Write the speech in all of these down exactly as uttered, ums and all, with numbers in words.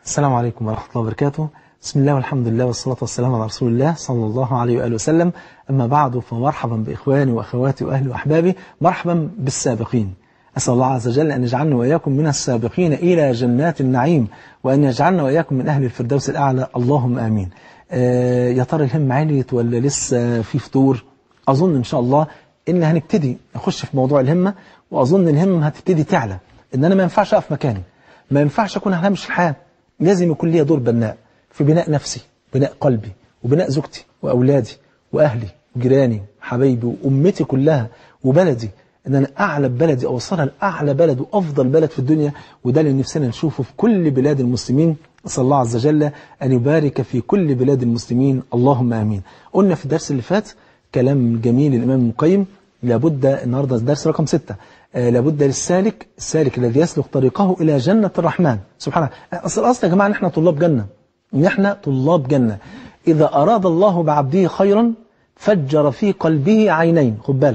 السلام عليكم ورحمة الله وبركاته. بسم الله والحمد لله والصلاة والسلام على رسول الله صلى الله عليه وآله وسلم. أما بعد، فمرحبا بإخواني وأخواتي وأهلي وأحبابي، مرحبا بالسابقين. أسأل الله عز وجل أن يجعلنا وإياكم من السابقين إلى جنات النعيم، وأن يجعلنا وإياكم من أهل الفردوس الأعلى، اللهم آمين. آه يا ترى الهم عليت ولا لسه في فطور؟ أظن إن شاء الله إن هنبتدي نخش في موضوع الهمة، وأظن الهمة هتبتدي تعلى. إن أنا ما ينفعش أقف مكاني، ما ينفعش أكون على هامش الحياة، لازم يكون لي دور بناء في بناء نفسي، بناء قلبي، وبناء زوجتي وأولادي وأهلي وجيراني وحبايبي وأمتي كلها وبلدي، إن أنا أعلى بلدي أوصلها لأعلى بلد وأفضل بلد في الدنيا. وده اللي نفسنا نشوفه في كل بلاد المسلمين. أسأل الله عز وجل أن يبارك في كل بلاد المسلمين، اللهم آمين. قلنا في الدرس اللي فات كلام جميل الإمام ابن القيم. لابد النهارده الدرس رقم ستة، آه لابد للسالك السالك الذي يسلك طريقه إلى جنة الرحمن سبحانه. أصل أصل يا جماعة نحن طلاب جنة، نحن طلاب جنة. إذا أراد الله بعبده خيرا فجر في قلبه عينين، خد بالك،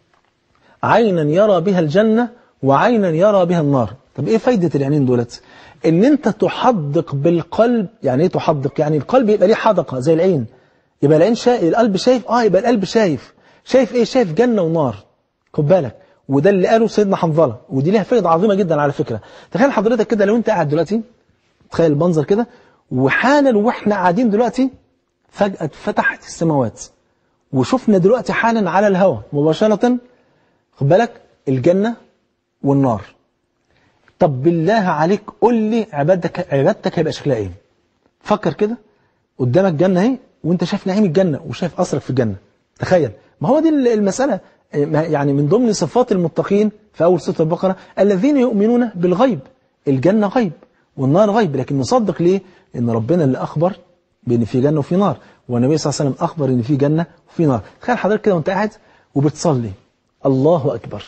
عينا يرى بها الجنة وعينا يرى بها النار. طب إيه فايدة العينين دولت؟ إن أنت تحدق بالقلب. يعني إيه تحدق؟ يعني القلب يبقى ليه حدقة زي العين، يبقى العين شايف، القلب شايف، آه يبقى القلب شايف. شايف إيه؟ شايف جنة ونار، خد بالك. وده اللي قاله سيدنا حنظلة، ودي ليها فائدة عظيمة جدا على فكرة. تخيل حضرتك كده لو أنت قاعد دلوقتي، تخيل المنظر كده، وحالا واحنا قاعدين دلوقتي فجأة اتفتحت السماوات وشفنا دلوقتي حالا على الهواء مباشرة، خد بالك، الجنة والنار. طب بالله عليك قول لي عبادتك عبادتك هيبقى شكلها ايه؟ فكر كده، قدامك جنة اهي وانت شايف نعيم الجنة وشايف أثرك في الجنة. تخيل، ما هو دي المسألة. يعني من ضمن صفات المتقين في أول سورة البقرة الذين يؤمنون بالغيب. الجنة غيب والنار غيب، لكن نصدق ليه؟ إن ربنا اللي أخبر بأن في جنة وفي نار، والنبي صلى الله عليه وسلم أخبر إن في جنة وفي نار. تخيل حضرتك كده وانت قاعد وبتصلي الله أكبر،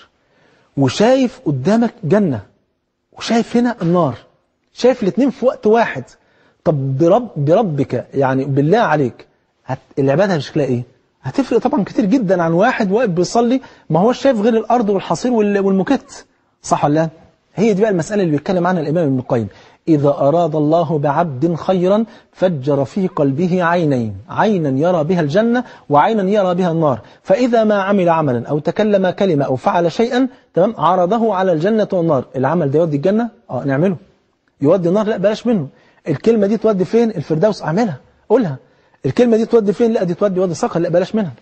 وشايف قدامك جنة وشايف هنا النار، شايف الاثنين في وقت واحد. طب برب بربك، يعني بالله عليك، هت... العبادة بشكلها ايه؟ هتفرق طبعا كتير جدا عن واحد واقف بيصلي ما هوش شايف غير الأرض والحصير وال... والمكت، صح ولا لا؟ هي دي بقى المسألة اللي بيتكلم عنها الإمام ابن القيم. إذا أراد الله بعبد خيرا فجر في قلبه عينين، عينا يرى بها الجنة وعينا يرى بها النار. فإذا ما عمل عملا أو تكلم كلمة أو فعل شيئا، تمام، عرضه على الجنة والنار. العمل ده يودي الجنة؟ آه نعمله. يودي النار؟ لا بلاش منه. الكلمة دي تودي فين؟ الفردوس، أعملها، قولها. الكلمة دي تودي فين؟ لا دي تودي وادي صقر، لا بلاش منها.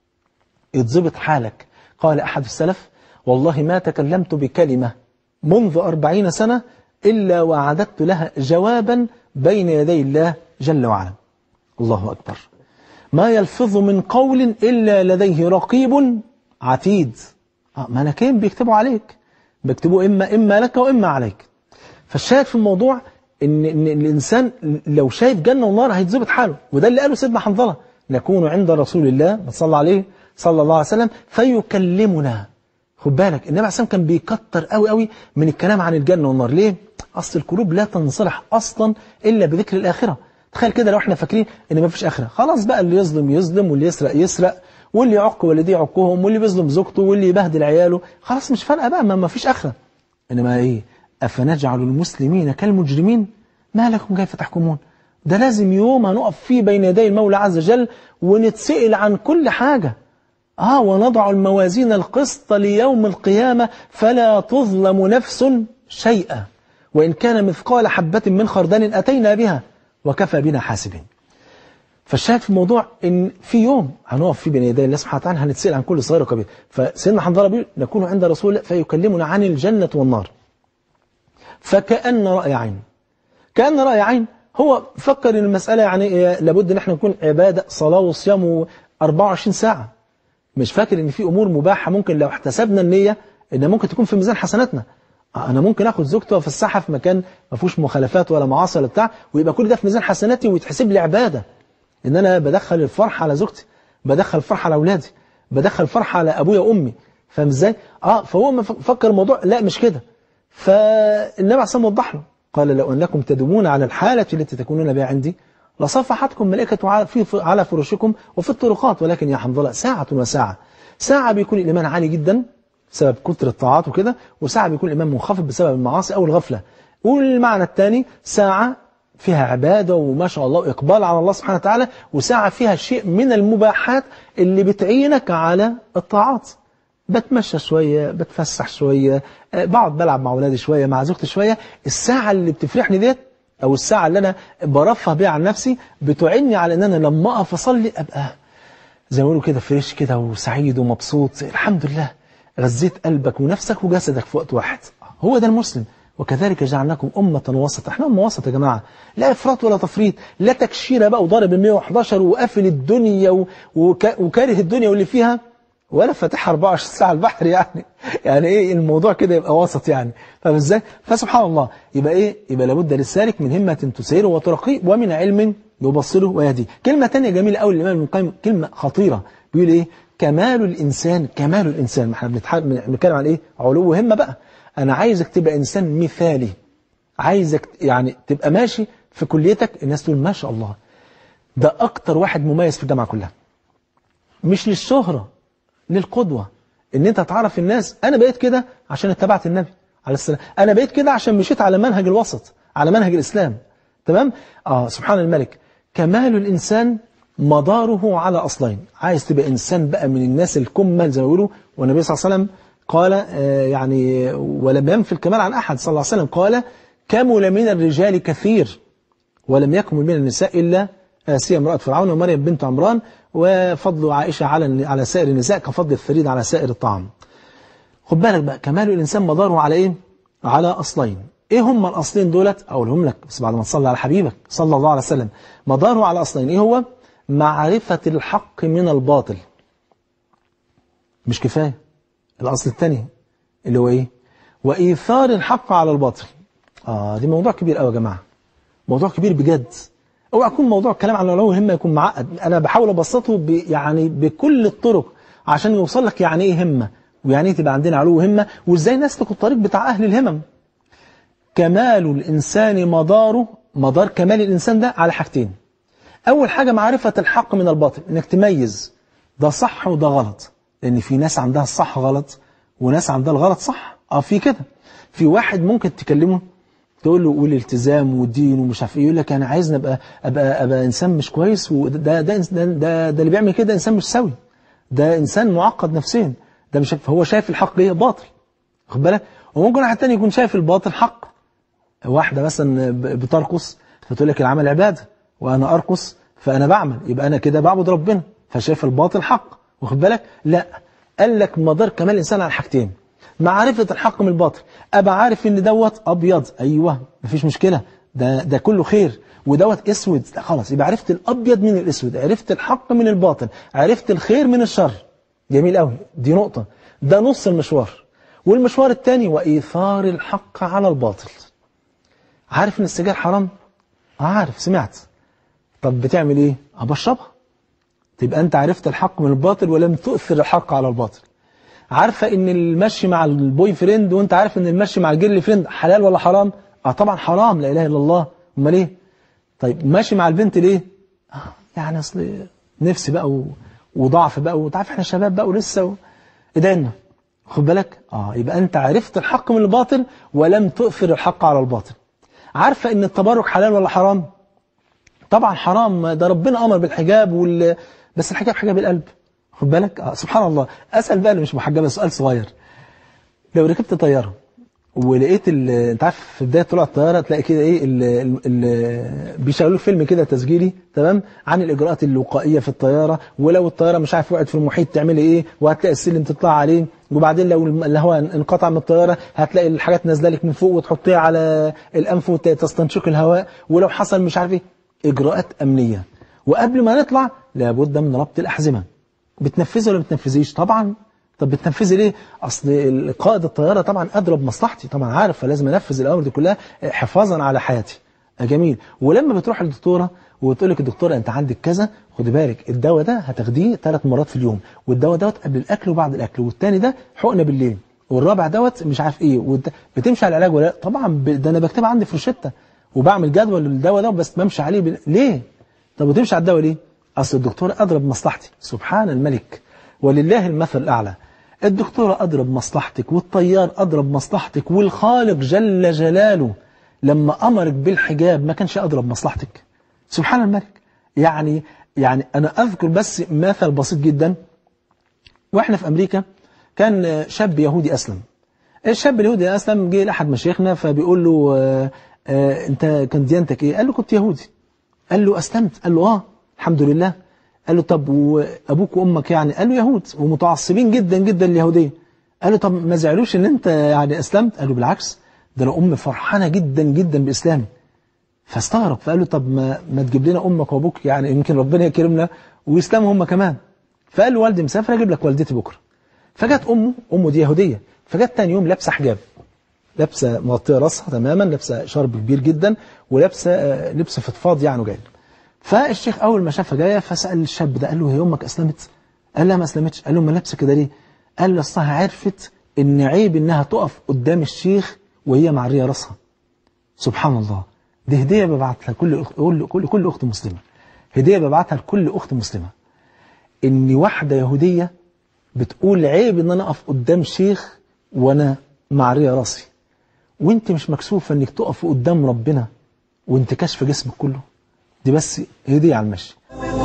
يتظبط حالك. قال أحد السلف: والله ما تكلمت بكلمة منذ أربعين سنة إلا وعددت لها جوابا بين يدي الله جل وعلا. الله أكبر. ما يلفظ من قول إلا لديه رقيب عتيد. آه ملكين بيكتبوا عليك، بيكتبوا إما إما لك وإما عليك. فالشاهد في الموضوع إن, إن الإنسان لو شايف جنة ونار هيتظبط حاله. وده اللي قاله سيدنا حنظلة: نكون عند رسول الله صلى عليه صلى الله عليه وسلم فيكلمنا. خد بالك، النبي عليه الصلاة والسلام كان بيكتر قوي قوي من الكلام عن الجنة والنار. ليه؟ أصل القلوب لا تنصلح أصلا إلا بذكر الآخرة. تخيل كده لو احنا فاكرين إن ما فيش آخرة، خلاص بقى اللي يظلم يظلم، واللي يسرق يسرق، واللي يعق والديه يعقهم، واللي بيظلم زوجته، واللي يبهدل عياله، خلاص مش فارقة بقى، ما فيش آخرة. إنما إيه؟ أفنجعل المسلمين كالمجرمين ما لكم كيف تحكمون. ده لازم يوم هنقف فيه بين يدي المولى عز وجل ونتسئل عن كل حاجة. آه ونضع الموازين القسط ليوم القيامة فلا تظلم نفس شيئا وإن كان مثقال حبة من خردل أتينا بها وكفى بنا حاسبين. فالشاهد في الموضوع إن في يوم هنقف فيه بين يدي الله سبحانه وتعالى هنتسأل عن كل صغير وكبير. فسيدنا حنظلة بيقول: نكون عند رسول الله فيكلمنا عن الجنة والنار فكأن رأي عين. كأن رأي عين. هو فكر إن المسألة يعني لابد إن احنا نكون عبادة صلاة وصيام أربعة وعشرين ساعة. مش فاكر ان في امور مباحه ممكن لو احتسبنا النيه ان ممكن تكون في ميزان حسناتنا. انا ممكن اخد زوجتي وافسحها في مكان ما فيهوش مخالفات ولا معاصي ولا بتاع، ويبقى كل ده في ميزان حسناتي ويتحسب لي عباده. ان انا بدخل الفرحه على زوجتي، بدخل الفرحه على اولادي، بدخل الفرحه على ابويا وامي. فاهم ازاي؟ اه فهو ما فكر الموضوع لا مش كده. فالنبي عليه الصلاه وضح له، قال: لو انكم تدومون على الحاله التي تكونون بها عندي لصفحتكم ملائكة على فرشكم وفي الطرقات، ولكن يا حنظلة ساعة وساعة. ساعة بيكون الإيمان عالي جدا بسبب كتر الطاعات وكده، وساعة بيكون الإيمان منخفض بسبب المعاصي أو الغفلة. والمعنى الثاني ساعة فيها عبادة وما شاء الله إقبال على الله سبحانه وتعالى، وساعة فيها شيء من المباحات اللي بتعينك على الطاعات. بتمشى شوية، بتفسح شوية، بقعد بلعب مع أولادي شوية، مع زوجتي شوية. الساعة اللي بتفرحني ديت أو الساعة اللي أنا برفه بيها عن نفسي بتعني على أن أنا لما أقف أصلي أبقى زي ما يقولوا كده فريش كده وسعيد ومبسوط. الحمد لله غذيت قلبك ونفسك وجسدك في وقت واحد. هو ده المسلم. وكذلك جعلناكم أمة وسط. احنا أمة وسط يا جماعة، لا إفراط ولا تفريط، لا تكشيرة بقى وضارب ال مية وحداشر وقافل الدنيا وك... وكاره الدنيا واللي فيها، ولا فاتحها أربعة وعشرين ساعة البحر يعني. يعني ايه الموضوع كده يبقى وسط يعني، فاهم ازاي؟ فسبحان الله يبقى ايه؟ يبقى لابد للسالك من همة تسيره وترقيه ومن علم يبصره ويهديه. كلمة تانية جميلة قوي الإمام ابن القيم، كلمة خطيرة، بيقول ايه؟ كمال الإنسان، كمال الإنسان. ما احنا بنتكلم عن ايه؟ علو همة بقى. أنا عايزك تبقى إنسان مثالي، عايزك يعني تبقى ماشي في كليتك الناس تقول ما شاء الله ده أكتر واحد مميز في الجامعة كلها. مش للشهرة، للقدوة، ان انت تعرف الناس. انا بقيت كده عشان اتبعت النبي عليه السلام، انا بقيت كده عشان مشيت على منهج الوسط، على منهج الاسلام. تمام؟ اه سبحان الملك. كمال الانسان مداره على اصلين. عايز تبقى انسان بقى من الناس الكمل زي ما بيقولوا، والنبي صلى الله عليه وسلم قال آه يعني ولم ينفي الكمال عن احد صلى الله عليه وسلم، قال كمل من الرجال كثير ولم يكمل من النساء الا آسيا امرأة فرعون ومريم بنت عمران، وفضل عائشة على على سائر النساء كفضل الثريد على سائر الطعام. خد بالك بقى، كمال الإنسان مداره على إيه؟ على أصلين. إيه هم الأصلين دولت؟ أقولهم لك بس بعد ما تصلي على حبيبك صلى الله عليه وسلم. مداره على أصلين. إيه هو؟ معرفة الحق من الباطل. مش كفاية. الأصل الثاني اللي هو إيه؟ وإيثار الحق على الباطل. آه دي موضوع كبير قوي يا جماعة، موضوع كبير بجد. اوعى يكون موضوع الكلام عن علو الهمه يكون معقد. انا بحاول ابسطه ب يعني بكل الطرق عشان يوصل لك يعني ايه همه، ويعني ايه تبقى عندنا علو همه، وازاي نسلك الطريق بتاع اهل الهمم. كمال الانسان مداره، مدار كمال الانسان ده على حاجتين. اول حاجه معرفه الحق من الباطل، انك تميز ده صح وده غلط، لان في ناس عندها الصح غلط وناس عندها الغلط صح. اه في كده، في واحد ممكن تكلمه تقول له قول التزام ودين ومش عارف ايه، يقول لك انا عايز ابقى ابقى ابقى انسان مش كويس، وده ده ده, ده, ده, ده اللي بيعمل كده انسان مش سوي، ده انسان معقد نفسيا، ده مش هو شايف الحق ايه؟ باطل. واخد بالك؟ وممكن واحد تاني يكون شايف الباطل حق. واحده مثلا بترقص فتقول لك العمل عباده وانا ارقص فانا بعمل، يبقى انا كده بعبد ربنا، فشايف الباطل حق. واخد بالك؟ لا، قال لك مدار كمال الانسان على حاجتين. معرفة الحق من الباطل، أبقى عارف إن دوت أبيض، أيوه مفيش مشكلة، ده ده كله خير، ودوت أسود، خلاص يبقى عرفت الأبيض من الأسود، عرفت الحق من الباطل، عرفت الخير من الشر. جميل قوي، دي نقطة، ده نص المشوار. والمشوار الثاني وإيثار الحق على الباطل. عارف إن السجاير حرام؟ عارف، سمعت. طب بتعمل إيه؟ أبشربها. تبقى أنت عرفت الحق من الباطل ولم تؤثر الحق على الباطل. عارفة ان المشي مع البوي فريند وانت عارف ان المشي مع الجيرل فريند حلال ولا حرام؟ اه طبعا حرام، لا اله الا الله. امال ايه؟ طيب ماشي مع البنت ليه؟ آه يعني اصل نفسي بقى و... وضعف بقى، وانت عارف احنا شباب بقى ولسه و... ادعنا. خد بالك؟ اه يبقى انت عرفت الحق من الباطل ولم تؤثر الحق على الباطل. عارفة ان التبرك حلال ولا حرام؟ طبعا حرام، ده ربنا امر بالحجاب وال... بس الحجاب حجاب القلب. خد بالك؟ آه سبحان الله. اسال بقى اللي مش محجبه سؤال صغير. لو ركبت طياره ولقيت انت عارف في بدايه طلوع الطياره تلاقي كده ايه ال بيشغلوا فيلم كده تسجيلي تمام عن الاجراءات الوقائيه في الطياره، ولو الطياره مش عارف وقعت في المحيط تعملي ايه، وهتلاقي السلم تطلع عليه، وبعدين لو الهواء انقطع من الطياره هتلاقي الحاجات نازله لك من فوق وتحطيها على الانف وتستنشق الهواء، ولو حصل مش عارف ايه، اجراءات امنيه. وقبل ما نطلع لابد من ربط الاحزمه. بتنفذي ولا بتنفذيش؟ طبعا. طب بتنفذي ليه؟ اصل قائد الطياره طبعا ادرى بمصلحتي، طبعا عارف، فلازم انفذ الاوامر دي كلها حفاظا على حياتي. جميل. ولما بتروح للدكتوره وتقول لك الدكتوره انت عندك كذا، خدي بالك الدواء ده هتاخديه ثلاث مرات في اليوم، والدواء دوت قبل الاكل وبعد الاكل، والثاني ده حقنه بالليل، والرابع دوت مش عارف ايه، بتمشي على العلاج ولا لا؟ طبعا ده انا بكتب عندي في روشته وبعمل جدول للدواء ده بس بمشي عليه ب... ليه؟ طب وتمشي على الدواء ليه؟ اصل الدكتور ادرى بمصلحتي. سبحان الملك ولله المثل الاعلى. الدكتور ادرى بمصلحتك، والطيار ادرى بمصلحتك، والخالق جل جلاله لما أمرك بالحجاب ما كانش أدرى بمصلحتك؟ سبحان الملك. يعني يعني أنا أذكر بس مثل بسيط جدا. وإحنا في أمريكا كان شاب يهودي أسلم. الشاب اليهودي أسلم جه لأحد مشايخنا فبيقول له آآ آآ أنت كنت ديانتك إيه؟ قال له كنت يهودي. قال له أسلمت؟ قال له آه الحمد لله. قال له طب وأبوك وأمك يعني؟ قال له يهود ومتعصبين جدا جدا اليهودية. قال له طب ما زعلوش إن أنت يعني أسلمت؟ قال له بالعكس، ده أنا أمي فرحانة جدا جدا بإسلامي. فاستغرب فقال له طب ما, ما تجيب لنا أمك وأبوك يعني يمكن ربنا يكرمنا ويسلموا هم كمان. فقال له والدي مسافر أجيب لك والدتي بكرة. فجت أمه، أمه دي يهودية، فجت تاني يوم لابسة حجاب، لابسة مغطية راسها تماما، لابسة شرب كبير جدا ولابسة لبس فضفاض يعني جاي. فالشيخ أول ما شافها جاية فسأل الشاب ده قال له هي أمك أسلمت؟ قال لا ما أسلمتش. قال له ما لابسة كده ليه؟ قال له أصلها عرفت إن عيب إنها تقف قدام الشيخ وهي معرية راسها. سبحان الله. دي هدية ببعتها لكل كل كل كل أخت مسلمة. هدية ببعتها لكل أخت مسلمة. إن واحدة يهودية بتقول عيب إن أنا أقف قدام شيخ وأنا معرية راسي. وأنت مش مكسوفة إنك تقف قدام ربنا وأنت كاشف جسمك كله. دي بس هدية على المشي.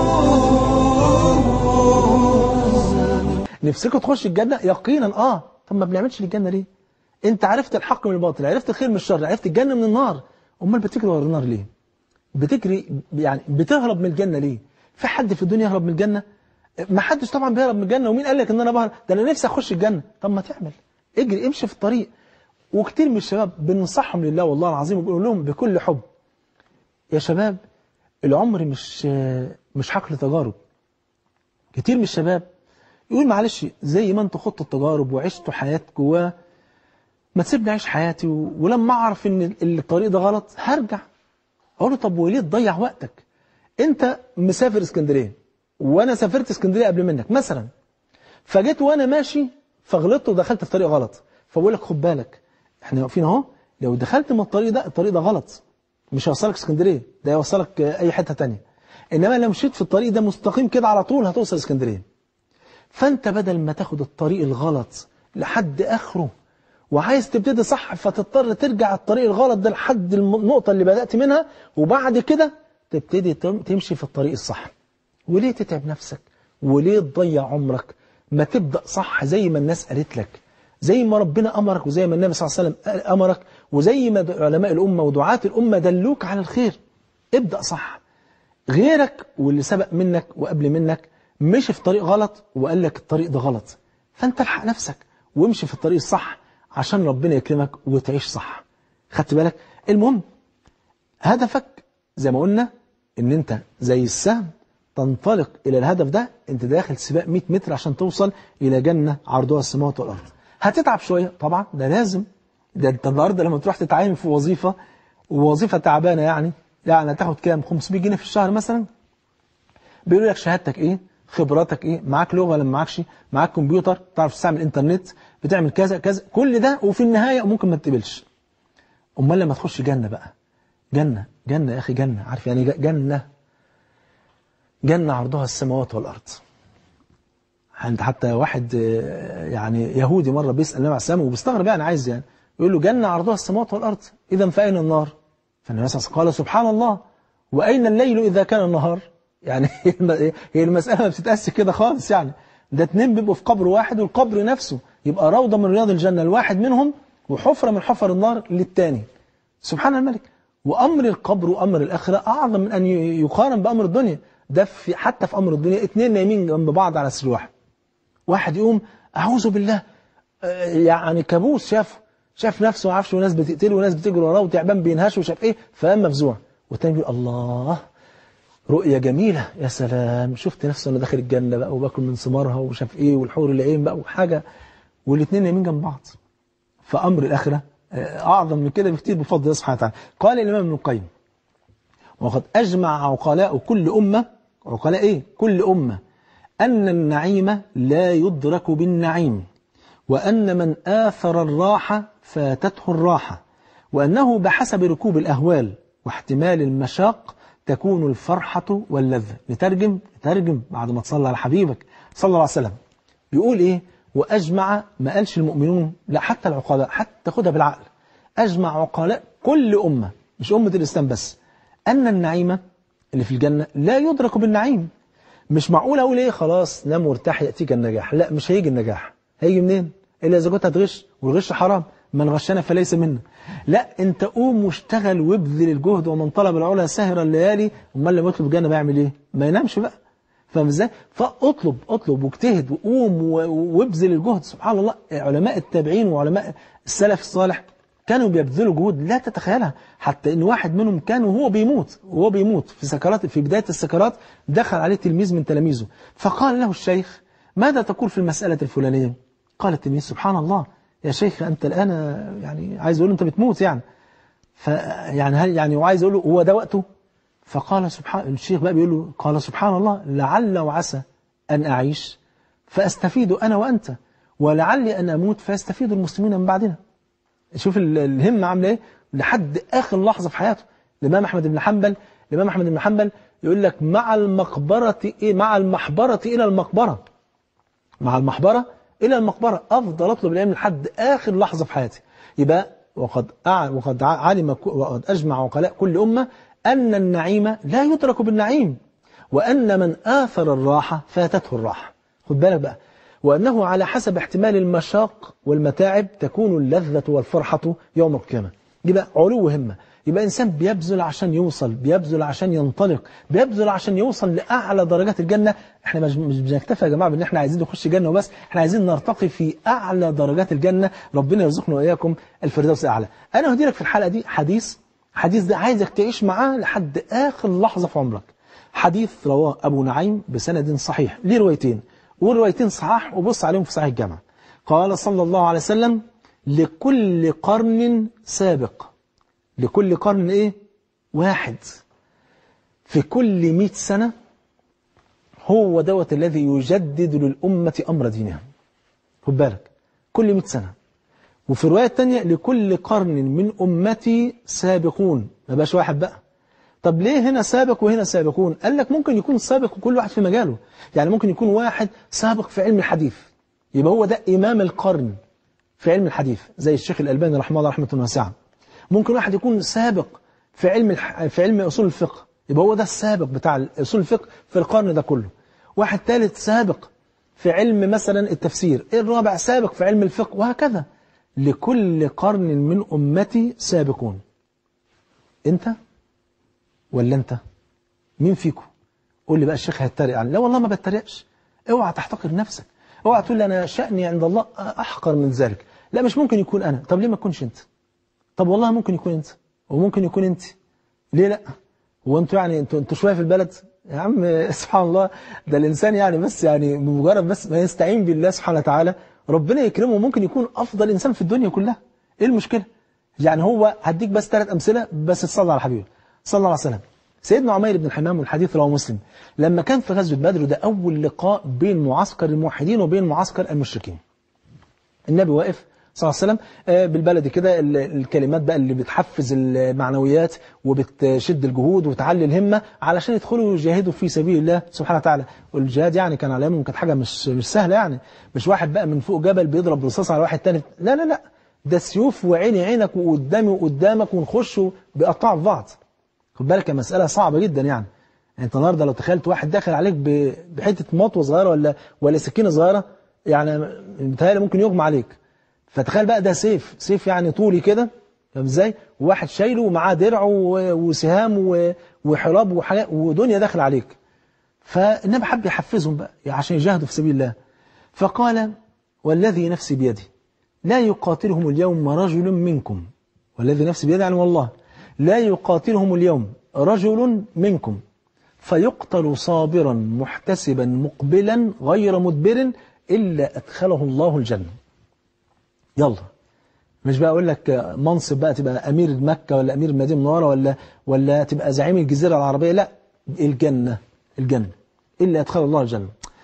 نفسكم تخش الجنة يقينا اه. طب ما بنعملش للجنة ليه؟ انت عرفت الحق من الباطل، عرفت الخير من الشر، عرفت الجنة من النار، امال بتجري ورا النار ليه؟ بتجري يعني بتهرب من الجنة ليه؟ في حد في الدنيا يهرب من الجنة؟ ما حدش طبعا بيهرب من الجنة. ومين قال لك ان انا بهرب؟ ده انا نفسي اخش الجنة. طب ما تعمل، اجري امشي في الطريق. وكتير من الشباب بننصحهم لله والله العظيم وبنقول لهم بكل حب يا شباب العمر مش مش حقل تجارب. كتير من الشباب يقول معلش زي ما انتوا خضتوا التجارب وعشتوا حياتكم و ما تسيبني اعيش حياتي و... ولما اعرف ان الطريق ده غلط هرجع. اقول له طب وليه تضيع وقتك؟ انت مسافر اسكندريه وانا سافرت اسكندريه قبل منك مثلا، فجيت وانا ماشي فغلطت ودخلت في طريق غلط، فبقول لك خد بالك احنا واقفين اهو، لو دخلت من الطريق ده الطريق ده غلط مش هيوصلك اسكندريه، ده هيوصلك اي حته تانية. انما لو مشيت في الطريق ده مستقيم كده على طول هتوصل اسكندريه. فانت بدل ما تاخد الطريق الغلط لحد اخره وعايز تبتدي صح فتضطر ترجع الطريق الغلط ده لحد النقطه اللي بدات منها وبعد كده تبتدي تمشي في الطريق الصح. وليه تتعب نفسك؟ وليه تضيع عمرك؟ ما تبدا صح زي ما الناس قالت لك، زي ما ربنا امرك وزي ما النبي صلى الله عليه وسلم امرك وزي ما علماء الامه ودعاة الامه دلوك على الخير. ابدا صح. غيرك واللي سبق منك وقبل منك مشي في طريق غلط وقال لك الطريق ده غلط، فانت الحق نفسك وامشي في الطريق الصح عشان ربنا يكرمك وتعيش صح. خدت بالك؟ المهم هدفك زي ما قلنا ان انت زي السهم تنطلق الى الهدف ده. انت داخل سباق مئة متر عشان توصل الى جنة عرضها السماوات والارض. هتتعب شوية طبعا، ده لازم. ده انت النهارده لما تروح تتعين في وظيفة ووظيفة تعبانة يعني يعني هتاخد كام؟ خمسمائة جنيه في الشهر مثلا. بيقولوا لك شهادتك ايه؟ خبراتك ايه؟ معاك لغة ولا معاكش؟ معاك كمبيوتر؟ تعرف تستعمل انترنت؟ بتعمل كذا كذا، كل ده وفي النهاية ممكن ما تقبلش. امال لما تخش جنة بقى، جنة جنة يا اخي، جنة. عارف يعني جنة؟ جنة عرضها السماوات والارض. انت حتى واحد يعني يهودي مرة بيسأل النبي عليه السلام وبيستغرب يعني عايز يعني يقول له جنة عرضها السماوات والارض اذا فاين النار؟ فالنبي صلى الله عليه وسلم قال سبحان الله واين الليل اذا كان النهار؟ يعني هي المسألة ما بتتقاس كده خالص يعني. ده اتنين بيبقوا في قبر واحد والقبر نفسه يبقى روضة من رياض الجنة الواحد منهم وحفرة من حفر النار للتاني. سبحان الملك. وأمر القبر وأمر الآخرة أعظم من أن يقارن بأمر الدنيا. ده في حتى في أمر الدنيا اتنين نايمين جنب بعض على سرير واحد، واحد يقوم أعوذ بالله يعني كابوس، شاف شاف نفسه ما عرفش وناس بتقتله وناس بتجري وراه وتعبان بينهش وشاف إيه فقام مفزوع، والتاني يقول الله رؤية جميلة يا سلام، شفت نفسه أنا داخل الجنة بقى وباكل من ثمارها وشاف إيه والحور العين بقى وحاجة، والاثنين نايمين جنب بعض. فأمر الآخرة أعظم من كده بكتير بفضل الله سبحانه وتعالى. قال الإمام ابن القيم وقد أجمع عقلاء كل أمة، عقلاء إيه؟ كل أمة، أن النعيم لا يدرك بالنعيم، وأن من آثر الراحة فاتته الراحة، وأنه بحسب ركوب الأهوال واحتمال المشاق تكون الفرحة واللذة. نترجم نترجم بعد ما تصلى على حبيبك صلى الله عليه وسلم. بيقول إيه؟ وأجمع، ما قالش المؤمنون، لا حتى العقلاء، حتى خدها بالعقل. أجمع عقلاء كل أمة، مش أمة الإسلام بس، أن النعيم اللي في الجنة لا يدرك بالنعيم. مش معقول أقول إيه خلاص نام وارتاح يأتيك النجاح، لا مش هيجي النجاح. هيجي منين؟ إلا إذا كنت هتغش، والغش حرام، من غشنا فليس منا. لا أنت قوم واشتغل وابذل الجهد، ومن طلب العلا سهر الليالي، ومن لم يطلب الجنة بيعمل إيه؟ ما ينامش بقى. فاهم ازاي؟ فاطلب اطلب واجتهد وقوم وابذل الجهد. سبحان الله، علماء التابعين وعلماء السلف الصالح كانوا بيبذلوا جهود لا تتخيلها، حتى ان واحد منهم كان وهو بيموت وهو بيموت في سكرات، في بداية السكرات دخل عليه تلميذ من تلاميذه فقال له الشيخ: ماذا تقول في المسألة الفلانية؟ قال التلميذ: سبحان الله يا شيخ أنت الآن، يعني عايز أقول له أنت بتموت يعني، فيعني هل يعني وعايز أقول له هو ده وقته؟ فقال سبحان الشيخ بقى بيقول له، قال سبحان الله لعل وعسى أن أعيش فأستفيد أنا وأنت، ولعلي أن أموت فيستفيد المسلمين من بعدنا. شوف الهمة عاملة إيه لحد آخر لحظة في حياته. الإمام أحمد بن حنبل الإمام أحمد بن حنبل يقول لك: مع المقبرة إيه مع المحبرة إلى المقبرة مع المحبرة إلى المقبرة أفضل أطلب العلم لحد آخر لحظة في حياتي. يبقى وقد وقد علم وقد أجمع عقلاء كل أمة أن النعيم لا يدرك بالنعيم، وأن من آثر الراحة فاتته الراحة. خد بالك بقى، وأنه على حسب احتمال المشاق والمتاعب تكون اللذة والفرحة يوم القيامة. يبقى علو همة، يبقى إنسان بيبذل عشان يوصل، بيبذل عشان ينطلق، بيبذل عشان يوصل لأعلى درجات الجنة. احنا مش بنكتفي يا جماعة بأن احنا عايزين نخش جنة وبس، احنا عايزين نرتقي في أعلى درجات الجنة. ربنا يرزقنا وإياكم الفردوس الأعلى. أنا هدي لك في الحلقة دي حديث حديث ده عايزك تعيش معاه لحد آخر لحظة في عمرك. حديث رواه أبو نعيم بسند صحيح، ليه روايتين والروايتين صحاح، وبص عليهم في صحيح الجامع. قال صلى الله عليه وسلم: لكل قرن سابق. لكل قرن ايه؟ واحد. في كل مئة سنة هو دوت الذي يجدد للأمة أمر دينها. خد بالك، كل مئة سنة. وفي الرواية الثانية: لكل قرن من أمتي سابقون. ما بقاش واحد بقى. طب ليه هنا سابق وهنا سابقون؟ قال لك ممكن يكون سابق وكل واحد في مجاله. يعني ممكن يكون واحد سابق في علم الحديث، يبقى هو ده إمام القرن في علم الحديث، زي الشيخ الألباني رحمه الله رحمة واسعة. ممكن واحد يكون سابق في علم الح... في علم أصول الفقه، يبقى هو ده السابق بتاع أصول الفقه في القرن ده كله. واحد ثالث سابق في علم مثلا التفسير، الرابع سابق في علم الفقه، وهكذا. لكل قرن من أمتي سابقون. أنت ولا أنت؟ مين فيكم؟ قول لي بقى الشيخ هيتريق يعني. لا والله ما بتريقش. اوعى تحتقر نفسك، اوعى تقول لي أنا شأني عند الله أحقر من ذلك. لا، مش ممكن يكون أنا. طب ليه ما تكونش أنت؟ طب والله ممكن يكون أنت وممكن يكون أنت. ليه لا؟ هو أنتوا يعني أنتوا أنتوا شوية في البلد يا عم. سبحان الله، ده الإنسان يعني بس يعني بمجرد بس ما يستعين بالله سبحانه وتعالى ربنا يكرمه، ممكن يكون أفضل إنسان في الدنيا كلها. إيه المشكلة؟ يعني هو هديك بس ثلاث أمثلة بس تصلي على حبيبه صلى الله عليه وسلم. سيدنا عمير بن الحمام، والحديث رواه مسلم، لما كان في غزوة بدر، ده أول لقاء بين معسكر الموحدين وبين معسكر المشركين. النبي واقف صلى الله عليه وسلم بالبلد كده، الكلمات بقى اللي بتحفز المعنويات وبتشد الجهود وتعلي الهمة علشان يدخلوا يجاهدوا في سبيل الله سبحانه وتعالى. والجهاد يعني كان على ايامهم كانت حاجة مش مش سهلة، يعني مش واحد بقى من فوق جبل بيضرب رصاص على واحد تاني، لا لا لا، ده سيوف وعيني عينك وقدامي وقدامك ونخش بيقطعوا في بعض. خد بالك، مسألة صعبة جدا يعني. انت النهارده لو تخيلت واحد داخل عليك بحتة مطوة صغيرة ولا ولا سكينة صغيرة، يعني متهيألي ممكن يغمى عليك. فتخيل بقى ده سيف سيف يعني طولي كده، فاهم ازاي؟ وواحد شايله ومعاه درع وسهام وحراب وحاجات ودنيا داخل عليك. فالنبي حب يحفزهم بقى عشان يجاهدوا في سبيل الله. فقال: والذي نفسي بيدي لا يقاتلهم اليوم رجل منكم، والذي نفسي بيدي يعني والله لا يقاتلهم اليوم رجل منكم فيقتل صابرا محتسبا مقبلا غير مدبر إلا أدخله الله الجنة. يلا، مش بقى أقول لك منصب بقى تبقى أمير مكة ولا أمير المدينة المنورة ولا ولا تبقى زعيم الجزيرة العربية، لا، الجنة الجنة إلا أدخله الله الجنة.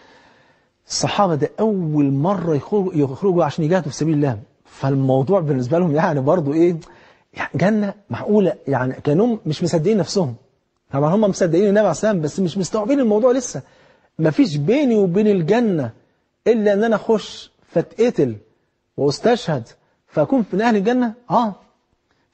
الصحابة ده أول مرة يخرجوا, يخرجوا عشان يجاهدوا في سبيل الله، فالموضوع بالنسبة لهم يعني برضو إيه، يعني جنة معقولة، يعني كانوا مش مصدقين نفسهم. طبعا هم مصدقين النبي عليه السلام بس مش مستوعبين الموضوع لسه. مفيش بيني وبين الجنة إلا أن أنا أخش فاتقتل واستشهد فأكون في أهل الجنة. آه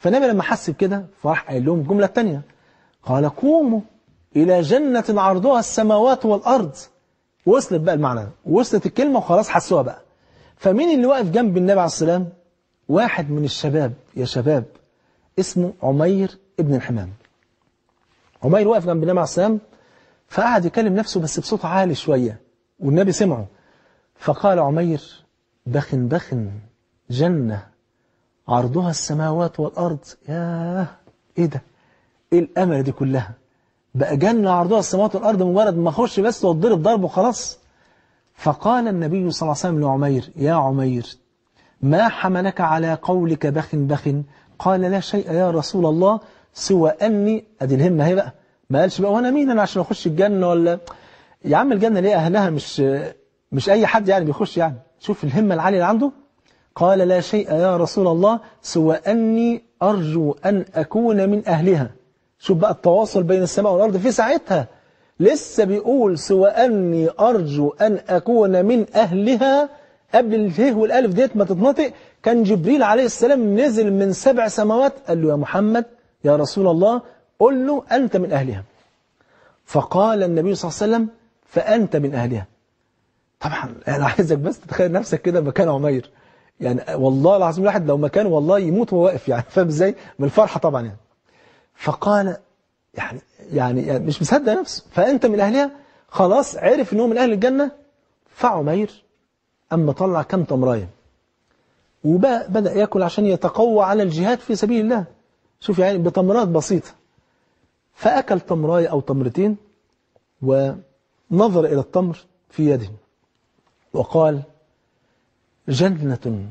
فالنبي لما حس بكده فراح قايل لهم الجملة الثانية، قال قوموا إلى جنة عرضها السماوات والأرض. وصلت بقى المعنى ده، وصلت الكلمة وخلاص حسوها بقى. فمين اللي واقف جنب النبي عليه السلام؟ واحد من الشباب، يا شباب، اسمه عمير ابن الحمام. عمير واقف جنب النبي عليه السلام، فقعد يكلم نفسه بس بصوت عالي شوية، والنبي سمعه. فقال عمير: بخ بخ جنة عرضها السماوات والأرض. ياه، ايه ده؟ ايه الأمل دي كلها؟ بقى جنة عرضها السماوات والأرض مجرد ما اخش بس واتضرب ضرب وخلاص. فقال النبي صلى الله عليه وسلم لعمير: يا عمير، ما حملك على قولك بخ بخ؟ قال: لا شيء يا رسول الله سوى أني، أدي الهمة هي بقى، ما قالش بقى وانا مين انا عشان اخش الجنة، ولا يا عم الجنة ليه أهلها مش مش أي حد يعني بيخش يعني. شوف الهمة العالية اللي عنده. قال: لا شيء يا رسول الله سوى أني أرجو أن أكون من أهلها. شوف بقى التواصل بين السماء والأرض في ساعتها، لسه بيقول سوى أني أرجو أن أكون من أهلها. قبل الهه والألف ديت ما تتنطق كان جبريل عليه السلام نزل من سبع سماوات قال له: يا محمد يا رسول الله قل له أنت من أهلها. فقال النبي صلى الله عليه وسلم: فأنت من أهلها. طبعا أنا عايزك بس تتخيل نفسك كده مكان عمير، يعني والله العظيم الواحد لو مكانه والله يموت وهو واقف، يعني فاهم ازاي؟ من الفرحة طبعا يعني. فقال يعني يعني, يعني مش مصدق نفسه، فأنت من أهلها، خلاص عرف إنه من أهل الجنة. فعمير أما طلع كم تمراية وبدأ يأكل عشان يتقوى على الجهاد في سبيل الله. شوف يعني بتمرات بسيطة. فأكل تمراية أو تمرتين ونظر إلى التمر في يده وقال: جنة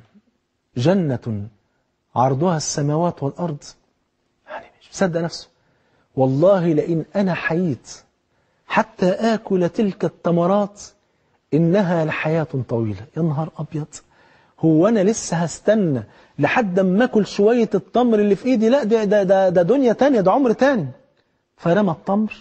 جنة عرضها السماوات والأرض. يعني مش مصدق نفسه، والله لئن أنا حييت حتى آكل تلك التمرات إنها لحياة طويلة. يا نهار أبيض، هو أنا لسه هستنى لحد ما أكل شوية التمر اللي في إيدي؟ لا، ده, ده, ده, ده دنيا تانية، ده عمر تاني. فرمى التمر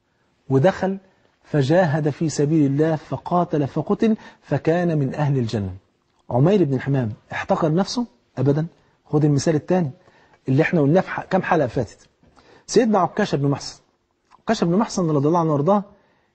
ودخل فجاهد في سبيل الله فقاتل فقتل فكان من أهل الجنة. عمير بن الحمام احتقر نفسه؟ أبدا. خد المثال الثاني اللي احنا قلناه في كم حلقة فاتت، سيدنا عكاشة بن محصن. عكاشة بن محصن رضي الله عنه وارضاه،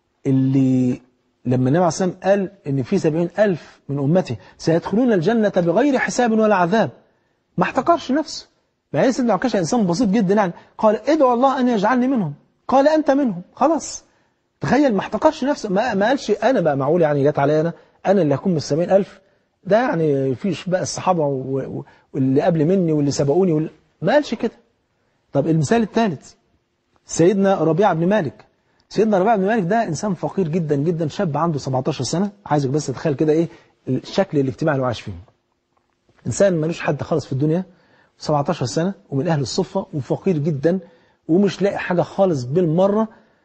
اللي لما النبي عليه الصلاة والسلام قال إن في سبعين ألف من أمته سيدخلون الجنة بغير حساب ولا عذاب، ما احتقرش نفسه. يعني سيدنا عكاشة إنسان بسيط جدا، يعني قال: ادعو الله أن يجعلني منهم. قال: أنت منهم، خلاص. تخيل، ما احتقرش نفسه، ما, ما قالش أنا بقى معقول يعني جت علي أنا أنا اللي هكون من السبعين ألف، ده يعني فيش بقى الصحابة واللي قبل مني واللي سبقوني واللي... ما قالش كده. طب المثال الثالث سيدنا ربيعة بن مالك. سيدنا ربيعة بن مالك ده إنسان فقير جدا جدا، شاب عنده سبعتاشر سنة. عايزك بس تتخيل كده إيه الشكل الاجتماعي اللي عايش فيه. إنسان ملوش حد خالص في الدنيا، سبعتاشر سنة ومن أهل الصفة وفقير جدا ومش لاقي حاجة خالص بالمرة،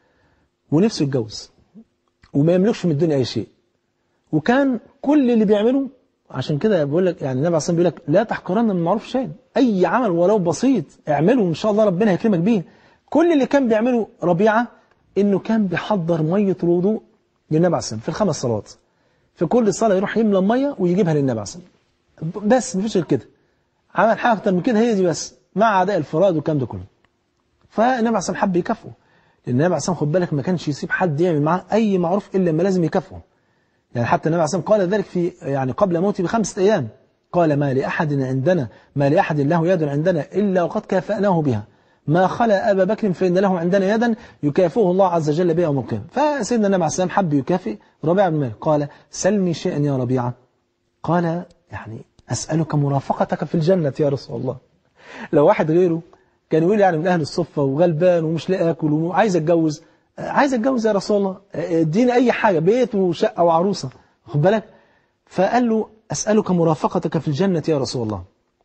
ونفسه يتجوز وما يملكش من الدنيا أي شيء. وكان كل اللي بيعمله، عشان كده بقول لك يعني النبي عليه الصلاة والسلام بيقول لك: لا تحقرن من المعروف شيئا. أي عمل ولو بسيط اعمله إن شاء الله ربنا هيكرمك بيه. كل اللي كان بيعمله ربيعة إنه كان بيحضر مية الوضوء للنبي عليه الصلاة والسلام في الخمس صلوات. في كل صلاة يروح يملى مية ويجيبها للنبي عليه الصلاة والسلام، بس مفيش غير كده. عمل حاجة أكتر من كده، هي دي بس، مع أداء الفرائض والكلام ده كله. فالنبي عليه الصلاة والسلام حب يكافئه، لأن النبي عليه الصلاة والسلام خد بالك ما كانش يسيب حد يعمل معاه أي معروف إلا لما لازم يكافئه. يعني حتى النبي عليه الصلاة والسلام قال ذلك في يعني قبل موته بخمسة أيام، قال: ما لأحد عندنا ما لأحد له يد عندنا إلا وقد كافأناه بها، ما خلا أبا بكر فإن له عندنا يدا يكافئه الله عز وجل بها يوم القيامة. فسيدنا النبي عليه الصلاة والسلام حب يكافئ ربيعة بن مالك، قال: سلني شيئا يا ربيعة. قال: يعني أسألك مرافقتك في الجنة يا رسول الله. لو واحد غيره كان يقول يعني من أهل الصفة وغلبان ومش لاقي أكل وعايز أتجوز، عايز أتجوز يا رسول الله، اديني أي حاجة، بيت وشقة وعروسة، خد بالك. فقال له: أسألك مرافقتك في الجنة يا رسول الله.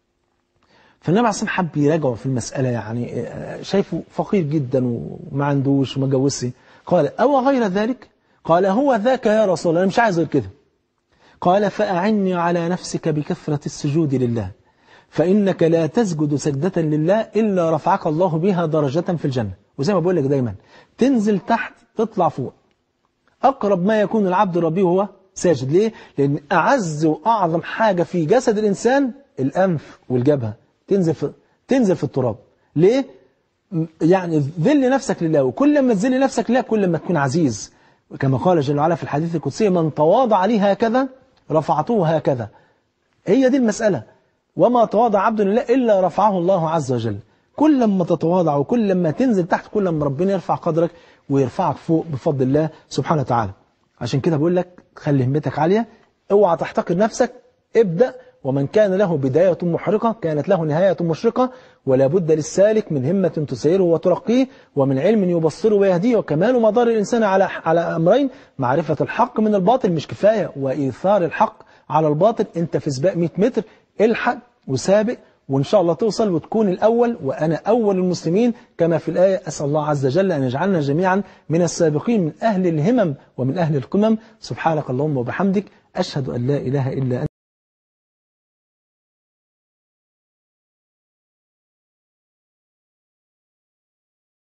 فالنبي عليه الصلاة والسلام حب يراجعه في المسألة، يعني شايفه فقير جدا وما عندوش وما جوزش. قال: أو غير ذلك؟ قال: هو ذاك يا رسول الله، أنا مش عايز غير كده. قال: فأعني على نفسك بكثرة السجود لله، فإنك لا تسجد سجدة لله إلا رفعك الله بها درجة في الجنة. وزي ما بقول لك دايما، تنزل تحت تطلع فوق. أقرب ما يكون العبد ربيه وهو ساجد. ليه؟ لأن أعز وأعظم حاجة في جسد الإنسان الأنف والجبهة. تنزل في تنزل في التراب. ليه؟ يعني ذل نفسك لله، وكل ما تذل نفسك لله كل ما تكون عزيز، كما قال جل وعلا في الحديث القدسي: من تواضع لي هكذا رفعته هكذا. هي دي المسألة، وما تواضع عبد لله إلا رفعه الله عز وجل. كل ما تتواضع وكل ما تنزل تحت كل ما ربنا يرفع قدرك ويرفعك فوق بفضل الله سبحانه وتعالى. عشان كده بقول لك خلي همتك عالية، اوعى تحتقر نفسك، ابدأ. ومن كان له بداية محرقة كانت له نهاية مشرقة، ولا بد للسالك من همة تسيره وترقيه، ومن علم يبصره ويهديه. وكمال مدار الإنسان على على أمرين: معرفة الحق من الباطل مش كفاية، وإيثار الحق على الباطل. أنت في سباق مئة متر، الحق وسابق، وإن شاء الله توصل وتكون الأول، وأنا أول المسلمين كما في الآية. أسأل الله عز وجل أن يجعلنا جميعا من السابقين، من أهل الهمم ومن أهل القمم. سبحانك اللهم وبحمدك، أشهد أن لا إله إلا أنت.